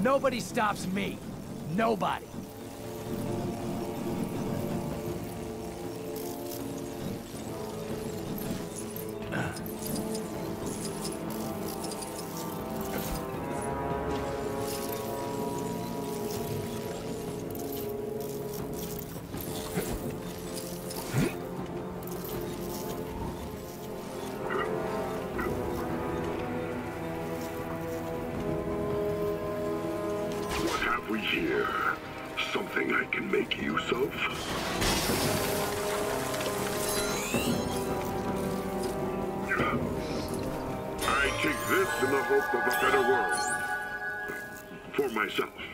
Nobody stops me. Nobody. We here. Something I can make use of? I take this in the hope of a better world. For myself.